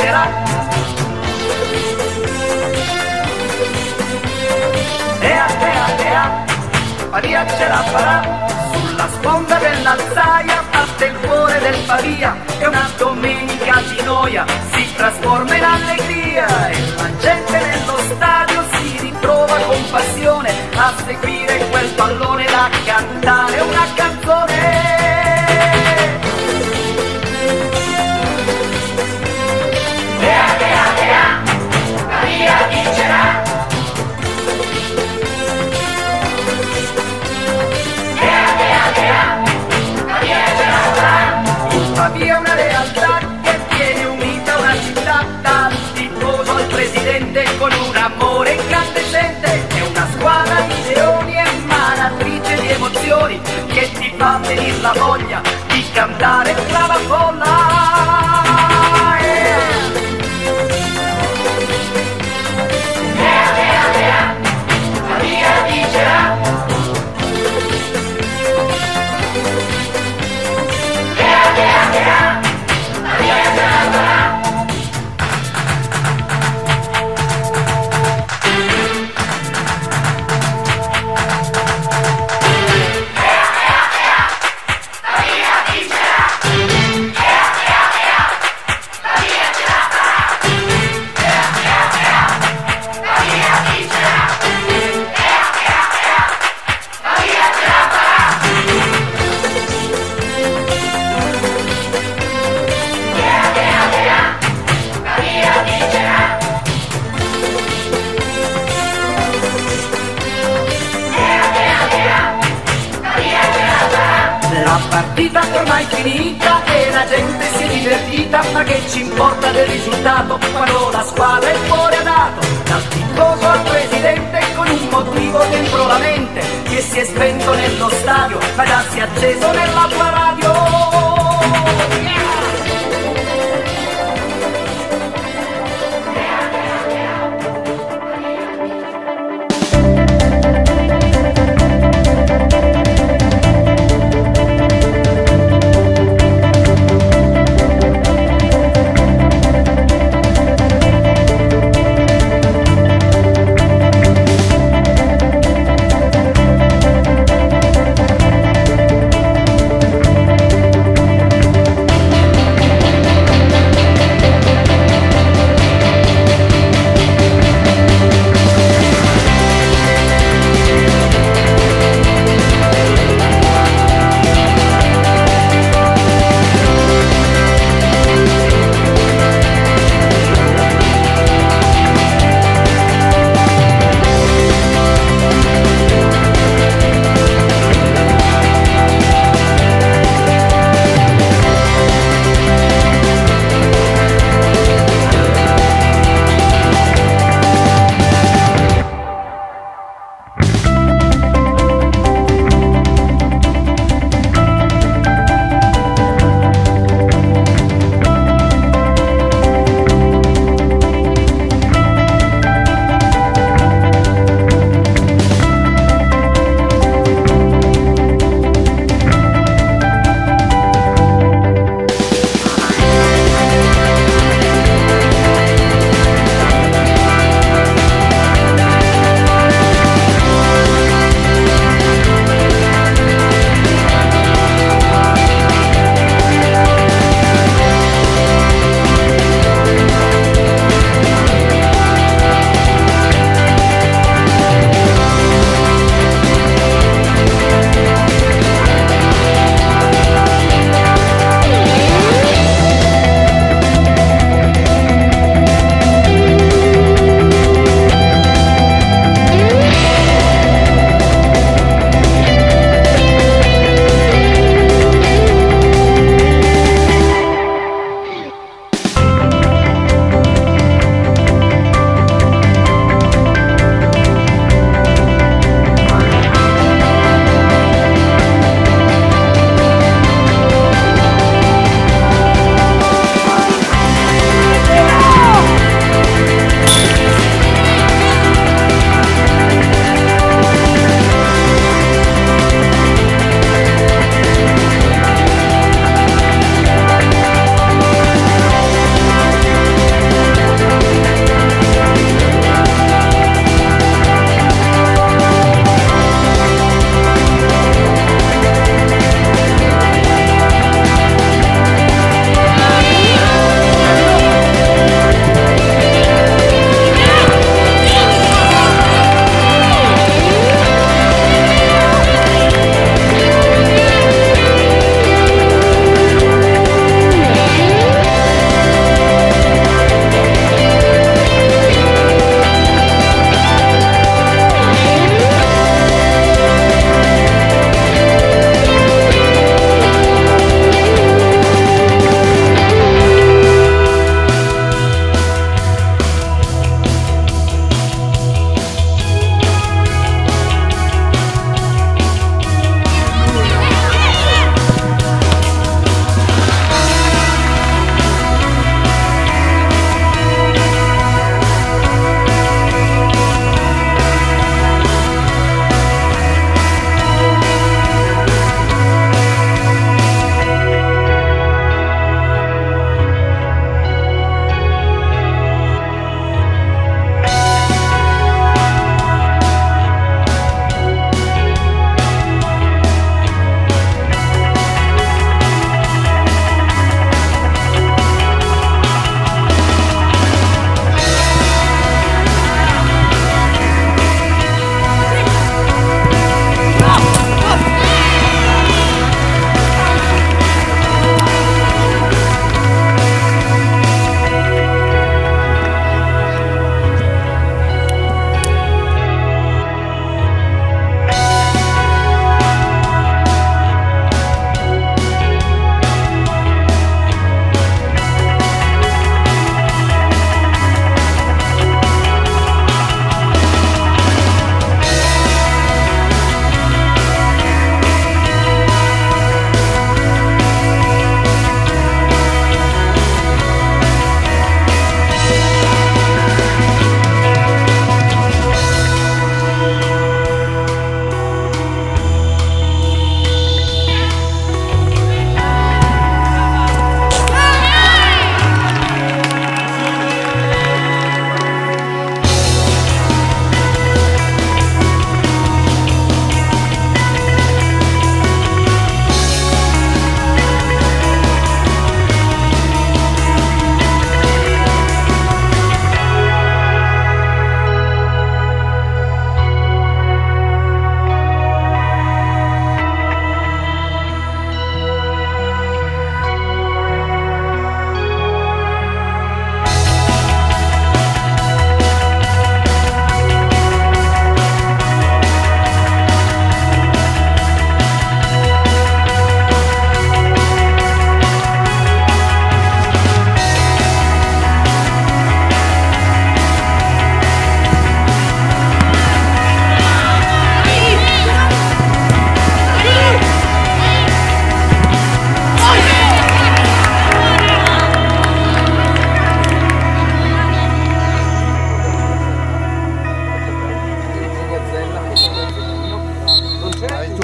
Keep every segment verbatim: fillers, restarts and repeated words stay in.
vincerà. Ea, ea, ea, Pavia ce la farà. Sulla sponda dell'Alzaia batte il cuore del Pavia e una domenica di noia si trasforma in allegria e la gente nello stadio si ritrova con passione a seguire quel pallone da cantare una canzone. Ea, ea, ea, Pavia vincerà. Pavia è una realtà che tiene unita una città, dal tifoso al presidente con un amore incandescente. È una squadra di leoni emanatrice di emozioni che ti fa venire la voglia di cantare tra la folla. Ea, ea, ea, Pavia vincerà. La partita ormai finita e la gente si è divertita, ma che ci importa del risultato quando la squadra il cuore ha dato. Dal tifoso al presidente con un motivo dentro la mente che si è spento nello stadio ma già si è acceso nella tua radio. Yeah!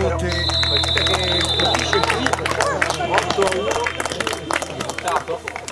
che colpisce qui otto a uno,